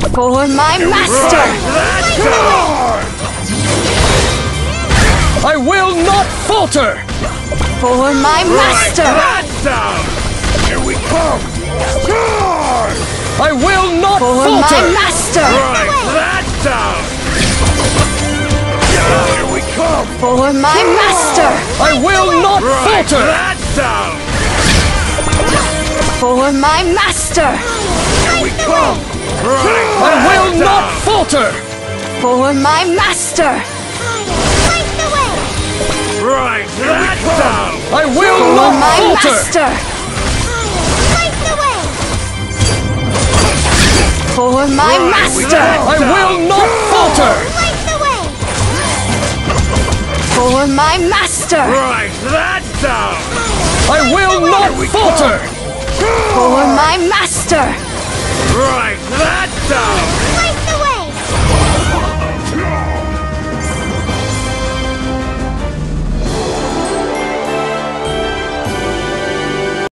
For my master! I will not falter! For my master! Here we come! I will not For falter! my master! That down! Here we come! For my master! I will not falter! That down! For my master! Here we come! I will not falter! For my master! Right, that down! I will For not my falter! master! For my master! I will not falter! For my master! Right, that down! I will not falter! For my master! Right, that down!